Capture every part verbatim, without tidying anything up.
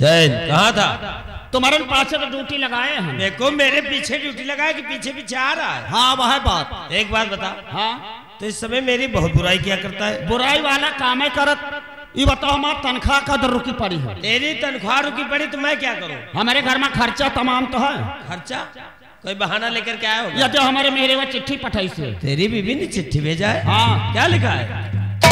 जैन कहाँ था? तुम्हारे पास तो ड्यूटी लगाए हैं। देखो मेरे पीछे ड्यूटी लगाए कि पीछे पीछे आ रहा है? हाँ वह बात। एक बात बता। हाँ तो इस समय मेरी बहुत बुराई किया करता है। बुराई वाला काम है करत। ये बताओ हमारी तनख्वाह का दर रुकी पड़ी है। तेरी तनख्वाह रुकी पड़ी तो मैं क्या करूं? हमारे घर में खर्चा तमाम तो है। खर्चा? कोई बहाना लेकर के आया होगा? या तो हमारे मेरे वो चिट्ठी पठाई से। तेरी बीबी ने चिट्ठी भेजा है? हाँ। क्या लिखा है?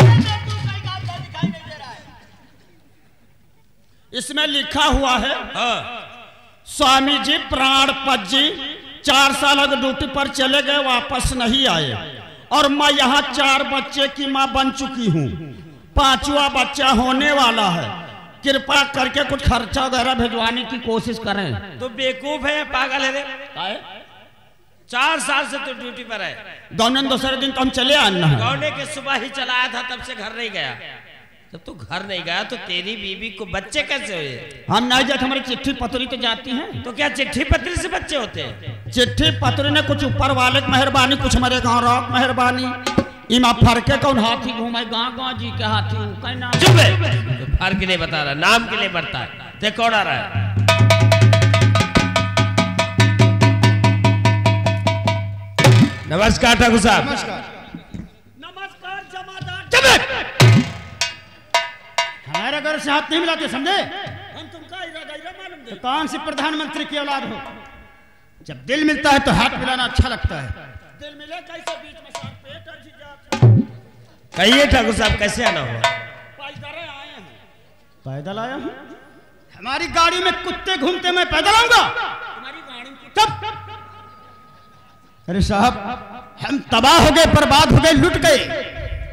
इसमें लिखा हुआ है, हाँ। स्वामी जी प्राण पद जी चार साल अगर ड्यूटी पर चले गए, वापस नहीं आए और मैं यहाँ चार बच्चे की माँ बन चुकी हूँ, पांचवा बच्चा होने वाला है, कृपा करके कुछ खर्चा वगैरह भिजवाने की कोशिश करें। तो बेवकूफ है, पागल है रे? चार साल से तो ड्यूटी पर है। गौने दूसरे दिन तो हम चले आना है। गौने के सुबह ही चलाया था, तब से घर नहीं गया। जब तू घर नहीं गया तो तेरी बीबी को बच्चे कैसे हुए? हम नहीं जाते, हमारी चिट्ठी पत्री तो जाती है। तो क्या चिट्ठी पत्री से बच्चे होते हैं? चिट्ठी पत्री ने कुछ ऊपर वाले की मेहरबानी, कुछ हमारे गाँव रॉक मेहरबानी। इमा फरके कौन हाथी घूमे गाँव गाँव जी के हाथी कहना। चुप है, तो फर्क के लिए बता रहा, नाम के लिए बढ़ता है। देख कौन आ रहा है? नमस्कार ठाकुर साहब। नमस्कार नमस्कार जमादार। हमारे घर से हाथ नहीं मिलाते, समझे? हम तुमका मालूम दे। तो कौन सी प्रधानमंत्री की औलाद हो? जब दिल मिलता है तो हाथ मिलाना अच्छा लगता है। दिल मिले कैसे बीच में साथ पेट और झिझक। कहिए ठाकुर साहब कैसे आना हुआ? पैदल आए हैं। पैदल आया हूँ? हमारी गाड़ी में कुत्ते घूमते, मैं पैदल आऊंगा? तुम्हारी गाड़ी में चुप। अरे साहब हम तबाह हो गए, बर्बाद हो गए, लुट गए।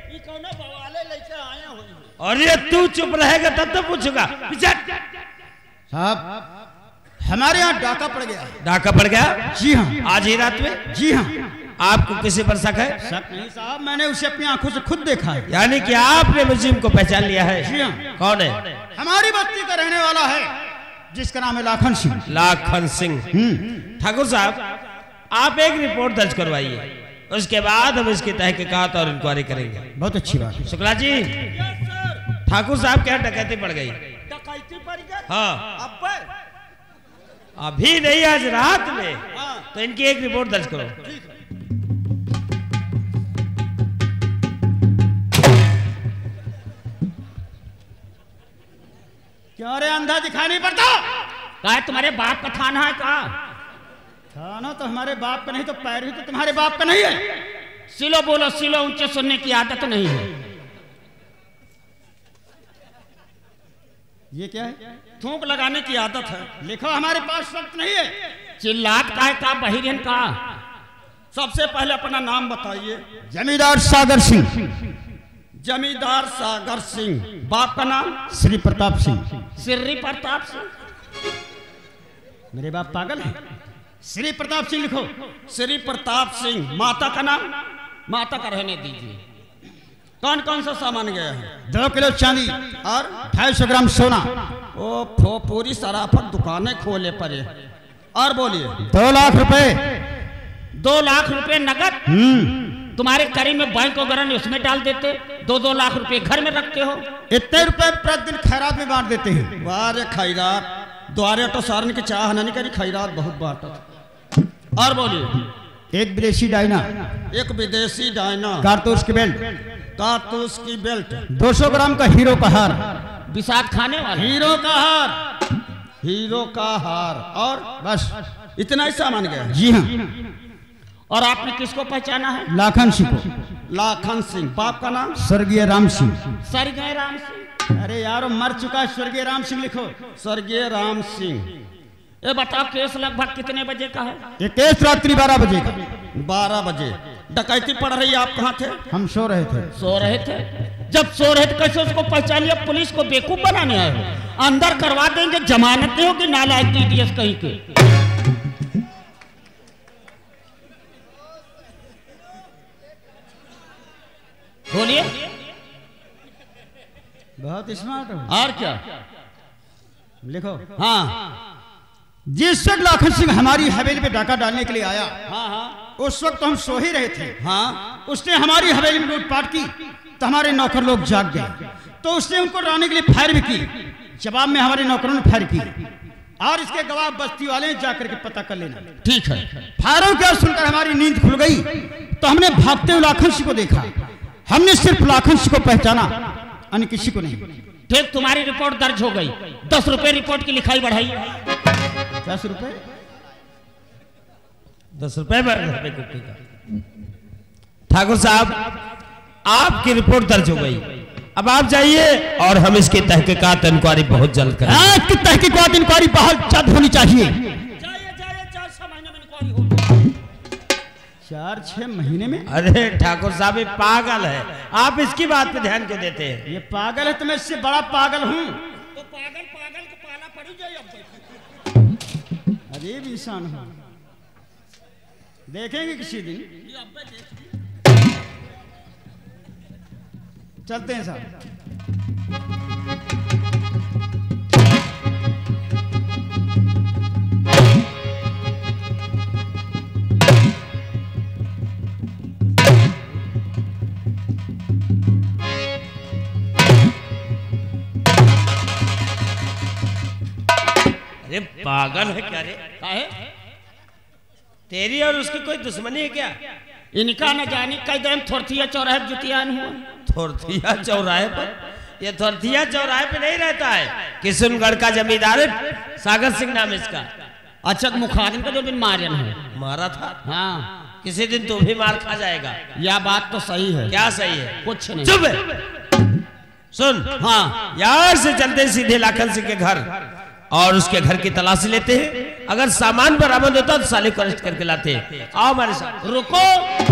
और ये तू चुप रहेगा तब तो पूछूंगा। साहब हमारे यहाँ डाका पड़ गया। डाका पड़ गया? जी हाँ। आज ही रात में? जी हाँ। आपको किसी पर शक है? शक नहीं साहब, मैंने उसे अपनी आंखों से खुद देखा है। यानी कि आपने मुझे को पहचान लिया है? जी हाँ। कौन है? हमारी बस्ती का रहने वाला है, जिसका नाम है लाखन सिंह। लाखन सिंह। ठाकुर साहब आप एक रिपोर्ट दर्ज करवाइए, उसके बाद हम इसकी तहकीकात और इंक्वायरी करेंगे। बहुत अच्छी बात है। शुक्ला जी, ठाकुर साहब क्या डकैती पड़ गई? डकैती पड़ गई? हाँ। अब अभी नहीं, आज रात में। हाँ। तो इनकी एक रिपोर्ट दर्ज करो। क्यों रे अंधा दिखाई नहीं पड़ता? क्या तुम्हारे बाप का थाना है? का थाना तो हमारे बाप का नहीं, तो पैर भी तो तुम्हारे बाप का नहीं है। सिलो बोलो, सिलो ऊंचे सुनने की आदत नहीं है। ये क्या है? थूक लगाने की आदत है। लिखो हमारे पास वक्त नहीं है। चिल्लात का है का बहिरन का? सबसे पहले अपना नाम बताइए। जमींदार सागर सिंह। जमींदार सागर सिंह। बाप का नाम? श्री प्रताप सिंह। श्री प्रताप सिंह? मेरे बाप पागल है? श्री प्रताप सिंह लिखो। श्री प्रताप सिंह। माता का नाम? माता का रहने दीजिए। कौन कौन सा सामान गया है? दो किलो चांदी और ढाई सौ ग्राम सोना। ओ फो पूरी सराफत दुकानें खोले पड़े। और बोलिए। दो लाख रुपए। दो लाख रुपए नगद? तुम्हारे करी में बैंक वगैरह नहीं, उसमें डाल देते। दो दो लाख रुपए घर में रखते हो। इतने रुपए प्रतिदिन खैरात में बांट देते हैं। वाह खैरात द्वारे तो सारन की चाह नहीं करी, खैरात बहुत बांटा। और बोलिए। एक विदेशी डायना। एक विदेशी डायना। कारतूस की बेल्ट। कारतूस की बेल्ट। दो सौ ग्राम का हीरो का हार। विषाद खाने वाला हीरो का हार। हीरो का हार। और बस इतना ही सामान गया? जी हाँ। और आपने किसको पहचाना है? लाखन सिंह को। लाखन सिंह। बाप का नाम? स्वर्गीय राम सिंह। स्वर्गीय राम सिंह? अरे यार मर चुका है। स्वर्गीय राम सिंह लिखो। स्वर्गीय राम सिंह। ये बताओ केस लगभग कितने बजे का है? ये केस रात्रि बारह बजे का। बारह बजे डकैती पड़ रही है, आप कहाँ थे? हम सो रहे थे। सो रहे थे? जब सो रहे थे कैसे उसको पहचान लिया? पुलिस को बेवकूफ बनाने आए हो? अंदर करवा देंगे, जमानत नहीं होगी। नालायक टीडीएस कहीं के। बोलिए। बहुत स्मार्ट हो। और क्या लिखो। हाँ। जिस वक्त लाखन सिंह हमारी हवेली पे डाका डालने के लिए आया, हाँ हाँ, उस वक्त तो हम सो ही रहे थे। हाँ। उसने हमारी हवेली में लूटपाट की तो हमारे नौकर लोग जाग गए, तो उसने उनको डराने के लिए फायर भी की। जवाब में हमारे नौकरों ने फायर की और इसके गवाह बस्ती वाले जाकर के पता कर लेना। ठीक है। फायरों की आवाज सुनकर हमारी नींद खुल गई तो हमने भागते हुए लाखन सिंह को देखा। हमने सिर्फ लाखन सिंह को पहचाना, अन्य किसी को नहीं। ठीक, तुम्हारी रिपोर्ट दर्ज हो गई। दस रुपए रिपोर्ट की लिखाई बढ़ाई। दस रुपए दस रुपए ठाकुर साहब, आपकी रिपोर्ट दर्ज हो गई। अब आप जाइए और हम इसकी तहकीकात इंक्वायरी बहुत जल्द करें। इसकी तहकीकात इंक्वायरी बहुत जल्द होनी चाहिए। चार छह महीने में? अरे ठाकुर साहब, ये पागल है, आप इसकी बात पे ध्यान क्यों देते हैं? ये पागल है तो मैं इससे बड़ा पागल हूँ। तो पागल पागल को पाला पड़ी जाए। अजीब इंसान हूँ, देखेंगे किसी दिन। चलते हैं साहब। अरे पागल है क्या रे? काहे? तेरी और उसकी कोई दुश्मनी है क्या? इनका न जाने कई दिन थोरथिया चौराहे जुतियान हुआ। थोरथिया चौराहे पर? ये थोरथिया चौराहे पे नहीं रहता है, किशनगढ़ का जमींदार है, सागर सिंह नाम इसका। अच्छा, मुखादिम का जो दिन मारन है, मारा था? हाँ। किसी दिन तू भी मार खा जाएगा। यह बात तो सही है। क्या सही है? कुछ नहीं। चुप है। सुन, हाँ, यार से चलते सीधे लाखन सिंह के घर और उसके घर की तलाशी लेते हैं। अगर सामान बरामद होता तो साले को अरेस्ट करके लाते हैं। आओ हमारे साथ। रुको,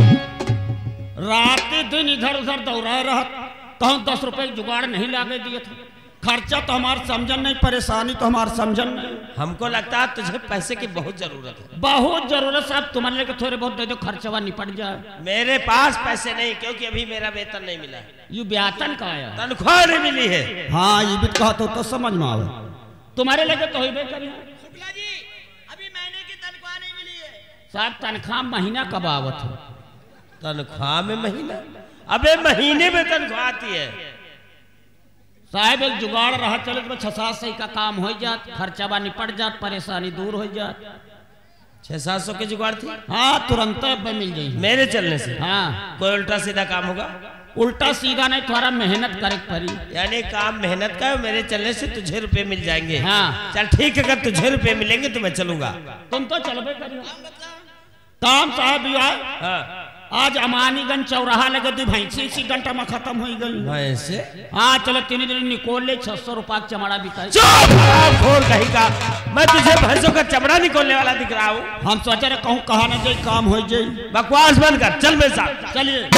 रात दिन इधर उधर दौड़ा रहा तो हम दस रुपए जुगाड़ नहीं लागे दिए थे। खर्चा तो हमारा समझन नहीं, परेशानी तो हमारा समझन नहीं। हमको लगता है तुझे पैसे की बहुत जरूरत है। बहुत जरूरत साहब, तुम्हारे लेके थोड़े बहुत दे दो, खर्चवा निपट जाए। मेरे पास पैसे नहीं, क्योंकि अभी मेरा वेतन नहीं मिला है। यू वेतन का आया, तनख्वाह नहीं मिली है। हाँ, ये भी कहा तो, तो समझ में आवे। तुम्हारे लगे तो ही करी। शुक्ला जी, अभी महीने की तनख्वाह नहीं मिली है। साहब, तनख्वाह महीना कब आवत है? तनख्वाह में महीना? अबे महीने में तनख्वाह आती है साहब। एक जुगाड़ रहा चले तो छह सात सही का काम हो जात, खर्चावा निपट जात, परेशानी दूर हो जात। छह सात सौ के जुगाड़ थी? हाँ, तुरंत मिल जाए मेरे चलने से। हाँ, कोई उल्टा सीधा काम होगा? उल्टा सीधा नहीं, थोड़ा मेहनत करे पड़ी। यानी काम मेहनत का है, मेरे चलने से तुझे रुपए मिल जाएंगे। हाँ। चल ठीक है, अगर तुझे रुपए मिलेंगे तो मैं चलूंगा। तुम तो चलबे करियो। काम साहब यार, हाँ। आज अमानीगंज चौराहा लगे दी भैंसी इसी घंटा में खत्म हो गई। भैंसे? हाँ, चलो तीन दिन निकोल ले, छह सौ रुपया चमड़ा बिका। चुप कहीं का, मैं तुझे भैंसों का चमड़ा निकोलने वाला दिख रहा हूँ? हम सोचे रहे कहूँ कहा न जाए, काम हो जाए। बकवास बंद कर, चल मेरे साथ। चलिए।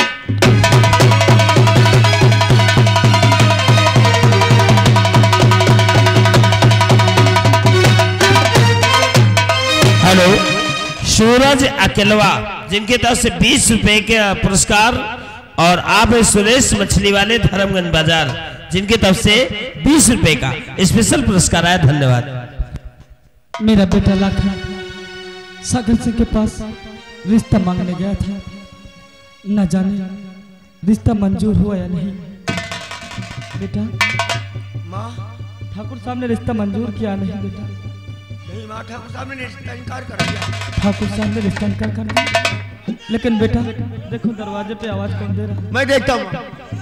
हेलो, सूरज अकेलवा, जिनके तरफ से बीस रुपए के पुरस्कार, और आप सुरेश मछली वाले धर्मगंज बाजार, जिनके तरफ से बीस रुपए का स्पेशल पुरस्कार आया। धन्यवाद। मेरा बेटा लाखन सागर सिंह के पास रिश्ता मांगने गया था, न जाने रिश्ता मंजूर हुआ या नहीं। बेटा, माँ, ठाकुर साहब ने रिश्ता मंजूर किया नहीं बेटा। नहीं माँ, ठाकुर साहब ने रिश्ता इनकार कर दिया। ठाकुर साहब ने रिश्ता इनकार कर दिया। लेकिन बेटा देखो, दरवाजे पे आवाज कौन दे रहा है? मैं देखता हूँ।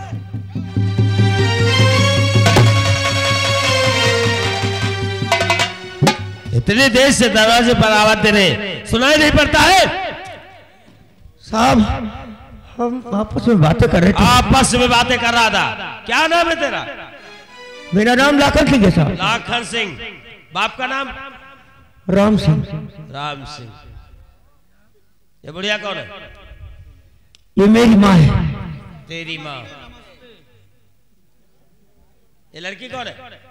इतनी देर से दरवाजे पर आवाज दे रहे, सुनाई नहीं पड़ता है? साहब, हम आपस में बातें कर रहे थे। आपस में बातें कर रहा था। क्या नाम है तेरा? मेरा नाम लाखन सिंह है साहब। लाखन सिंह। बाप का नाम? राम सिंह। राम सिंह। ये बुढ़िया कौन है? ये मेरी माँ है। तेरी माँ। ये लड़की कौन है?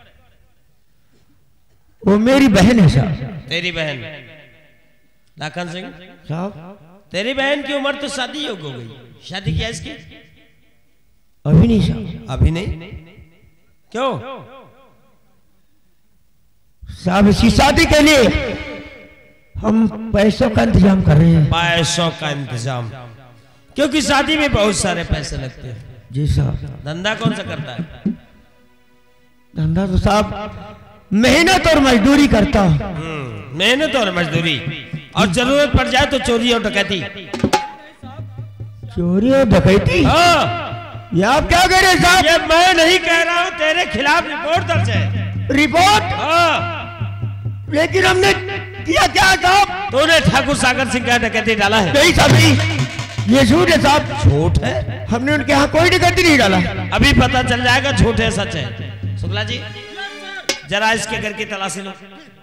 वो मेरी बहन है साहब। तेरी बहन। लाखन सिंह साहब, तेरी बहन की उम्र तो शादी योग्य हो गई, शादी किया इसकी? अभी नहीं साहब। अभी नहीं? क्यों? साहब, इसी शादी के लिए हम पैसों का इंतजाम कर रहे हैं। पैसों का इंतजाम? क्योंकि शादी में बहुत सारे पैसे लगते हैं। जी साहब। धंधा कौन सा करता है? धंधा तो साहब मेहनत और मजदूरी करता हूँ। मेहनत और मजदूरी, और जरूरत पड़ जाए तो चोरी और डकैती। चोरी और डकैती? हाँ। ये आप क्या कह रहे हैं साहब? ये मैं नहीं कह रहा हूँ, तेरे खिलाफ रिपोर्ट दर्ज है। रिपोर्ट? हाँ। लेकिन हमने किया क्या साहब? तूने ठाकुर सागर सिंह का डकैती डाला है? नहीं साहब नहीं, ये झूठ है साहब। झूठ है? हमने उनके यहाँ कोई डकैती नहीं डाला। अभी पता चल जाएगा झूठ है सच है। शुक्ला जी जरा इसके घर की तलाशी लो।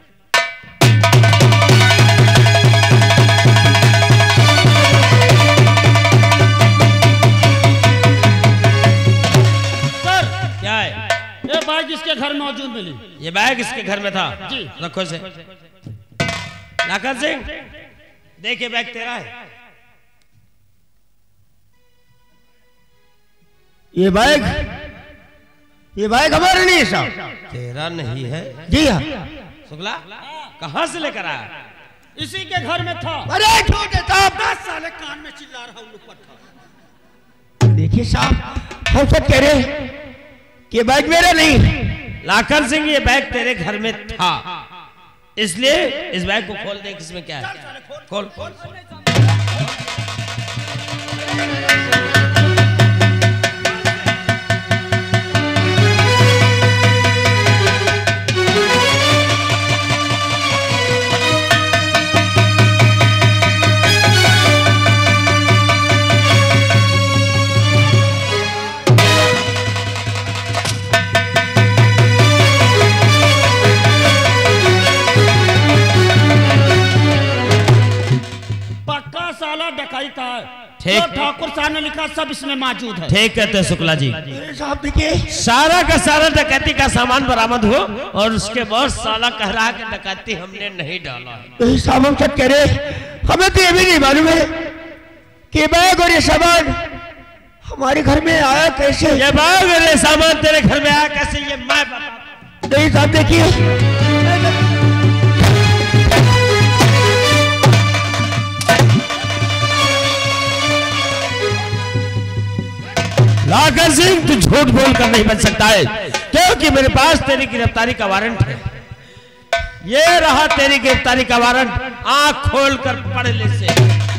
सर क्या है? ये बैग इसके घर में मौजूद मिली। ये बैग इसके घर में था? जी। रखो से। लाखन सिंह देखिए बैग तेरा है। ये बैग ये बैग हमारा नहीं है साहब। तेरा नहीं है? जी हाँ। शुक्ला कहाँ से लेकर आया? इसी के घर में था। अरे झूठ है साहब। दस साले कान में चिल्ला रहा हूँ। देखिए साहब, हम सब कह रहे हैं कि ये बैग मेरा नहीं। लाखन सिंह ये बैग तेरे घर में था, इसलिए इस बैग को खोल दे, किसमें क्या है? खोल खोल। जो ठाकुर साहब ने लिखा सब इसमें मौजूद है। ठीक कहते हैं शुक्ला जी। साहब देखिए, सारा का सारा डकैती का सामान बरामद हो, और उसके बाद साला कह रहा है कि डकैती हमने नहीं डाला है। यही साहब हम सब कह रहे, हमें तो ये भी नहीं मालूम है कि बैग और ये सामान हमारे घर में आया कैसे। ये बैग और ये सामान तेरे घर में आया कैसे, ये मैं बता। नहीं साहब देखिए, लाखन सिंह तू झूठ बोल कर नहीं बच सकता है, क्योंकि मेरे पास तेरी गिरफ्तारी का वारंट है। ये रहा तेरी गिरफ्तारी का वारंट, आंख खोल कर पढ़ ले से।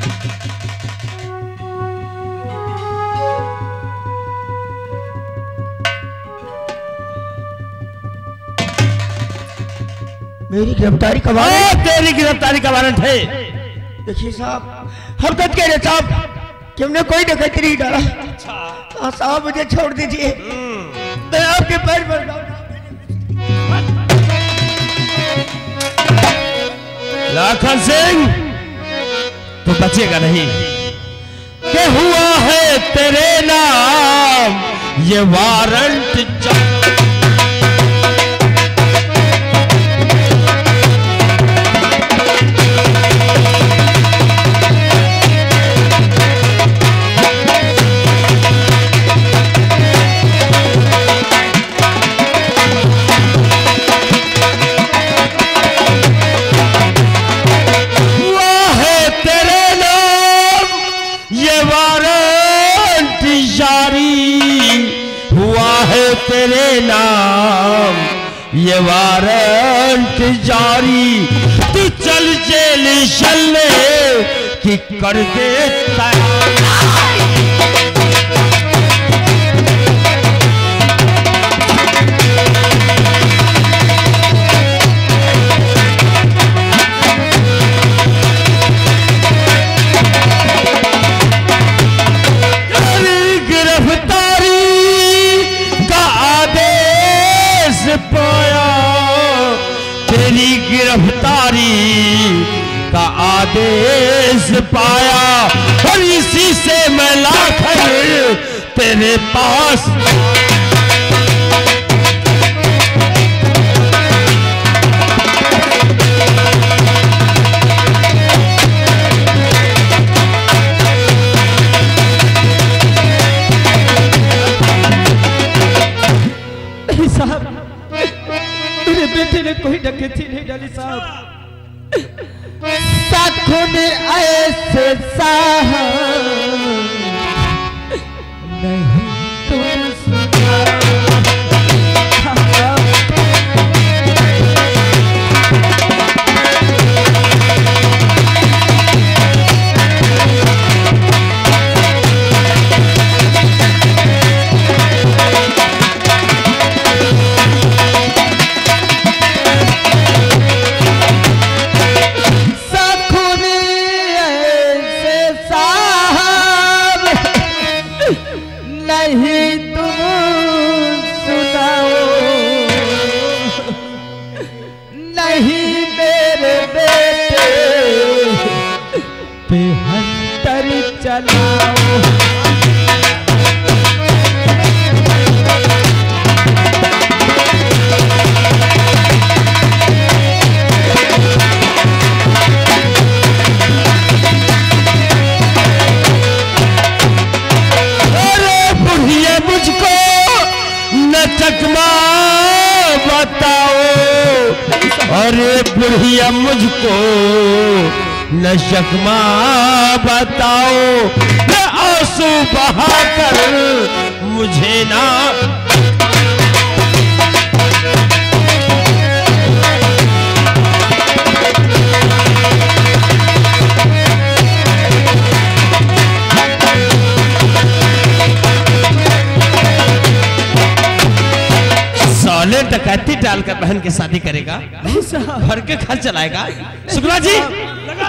मेरी गिरफ्तारी का वारंट? हाँ, तेरी गिरफ्तारी का वारंट है। देखिए साहब, हम तो कह रहे साहब कि हमने कोई डकैती नहीं डाला। हाँ साहब, मुझे छोड़ दीजिए, मैं आपके पैर पर लाखन सिंह तो बचेगा नहीं। क्या हुआ है तेरे नाम ये वारंट? तेरे नाम ये वारंट जारी, तू चल जेल चलने की कर दे गिरफ्तारी का आदेश पाया, और इसी से मैं लाखन तेरे पास। साहब, मेरे बेटे ने कोई डकैती नहीं डाली साहब। साखों ने ऐसे साहब नहीं तुम सुना। नहीं तुम सुनाओ, नहीं मेरे बेटे पे हंटर चलाओ। चकमा बताओ, अरे बुढ़िया मुझको न चकमा बताओ, न आंसू बहाकर मुझे ना डकैती डालकर बहन की शादी करेगा, घर के खर्च चलाएगा। शुक्ला जी लगा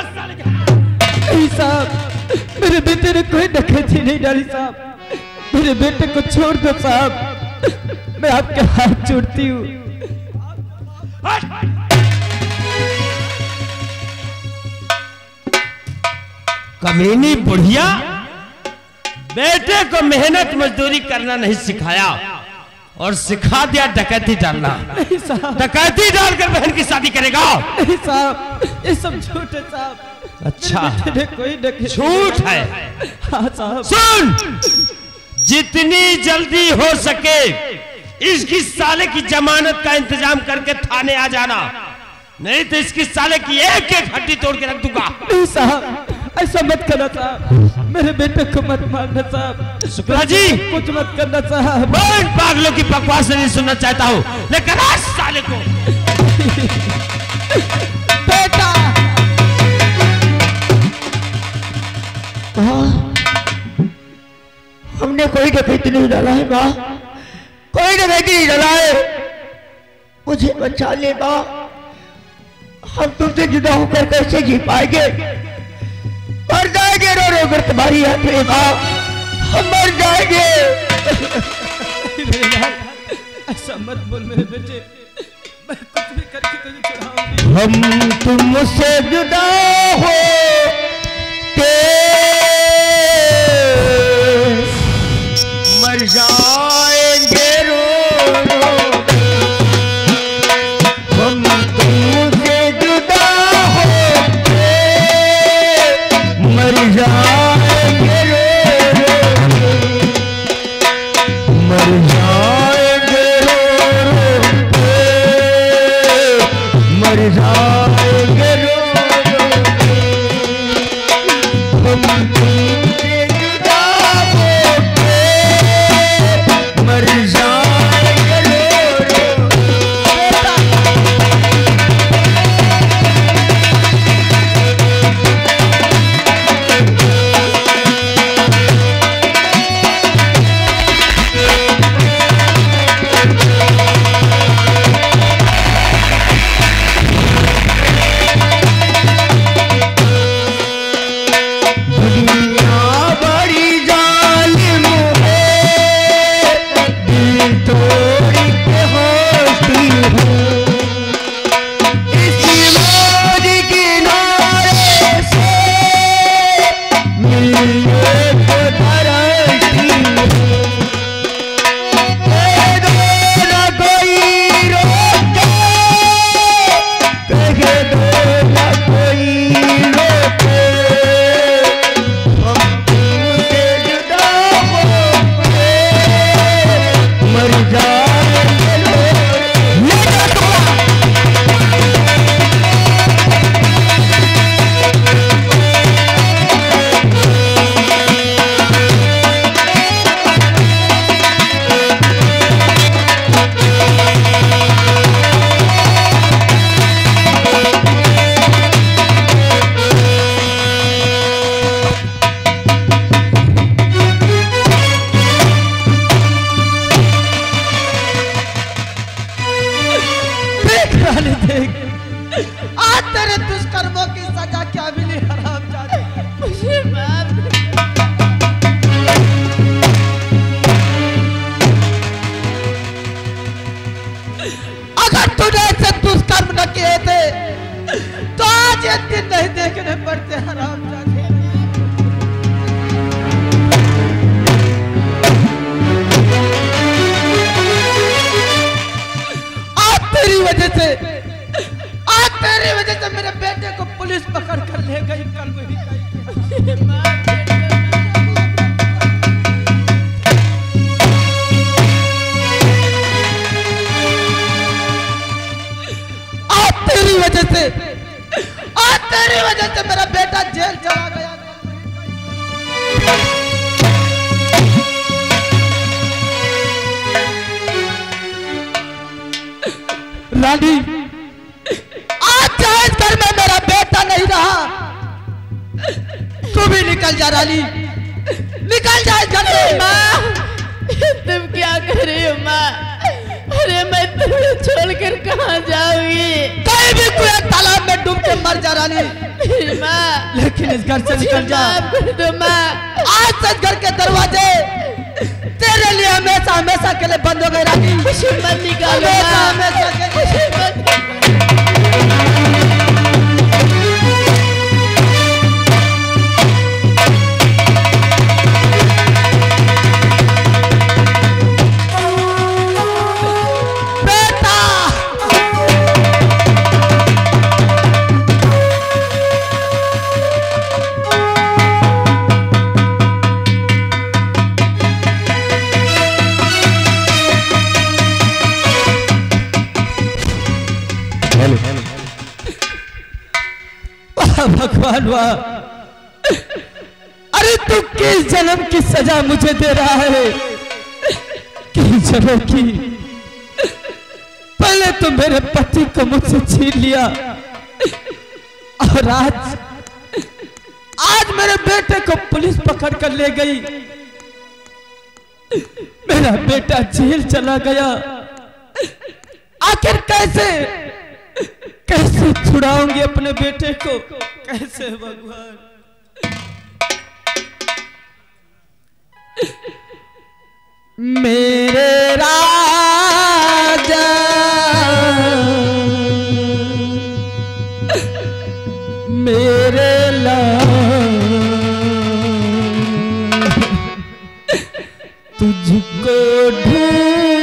साहब, मेरे बेटे ने कोई डकैती नहीं डाली साहब, मेरे बेटे को छोड़ दो साहब, मैं आपके हाथ जोड़ती हूँ। कमीनी बुढ़िया, बेटे को मेहनत मजदूरी करना नहीं सिखाया और सिखा दिया डकैती डालना। डकैती डालकर बहन की शादी करेगा। नहीं साहब, ये सब झूठ है साहब। अच्छा, कोई झूठ है। हाँ साहब। सुन, जितनी जल्दी हो सके इसकी साले की जमानत का इंतजाम करके थाने आ जाना, नहीं तो इसकी साले की एक एक हड्डी तोड़ के रख दूंगा। नहीं साहब, ऐसा मत करना साहब, मेरे बेटे को मत मारना साहब। शुक्ला जी कुछ मत करना साहब। मैं इन पागलों की बकवास नहीं सुनना चाहता हूँ, लेकिन आज साले को बेटा। हाँ, हमने कोई डकैती नहीं डाला है माँ, कोई डकैती नहीं डाला है, मुझे बचा ले माँ, हम तुमसे जुदा होकर कैसे जी पाएंगे, मर जाएंगे रो रो कर तुम्हारी याद में माँ, हम मर जाएंगे। ऐसा मत बोल मेरे बेटे, मैं कुछ भी करके तुझे छुड़ाऊंगी। हम तुमसे जुदा हो के मर जाएंगे रो रो, हम तुमसे जुदा हो के मर जाएंगे रो रो, मर जाएंगे रो रो के, मर जाएंगे रो रो, हम पुलिस पकड़ कर ले गई कल वही गई। आज तेरी वजह से आज तेरी वजह से मेरा बेटा जेल चला गया। रानी आज चाहे घर में मेरा बेटा नहीं रहा, तू भी निकल जा रानी, निकल जा घर से। माँ तुम क्या कर रही हो माँ? अरे मैं तुम्हें छोड़कर कहाँ जाऊंगी? कहीं भी कोई तालाब में डूब के मर जा रानी, माँ लेकिन इस घर से निकल जा। तो माँ आज से घर के दरवाजे तेरे लिए हमेशा हमेशा के लिए बंद हो गए रानी। मत निकालो हमेशा हमेशा के लिए। भगवान वाह, अरे तू किस जन्म की सजा मुझे दे रहा है? किस जन्म की? पहले तो मेरे पति को मुझसे छीन लिया और आज आज मेरे बेटे को पुलिस पकड़ कर ले गई। मेरा बेटा जेल चला गया। आखिर कैसे कैसे छुड़ाऊंगी अपने बेटे को? कैसे भगवान? मेरे राजा मेरे लाल तुझको ढूंढ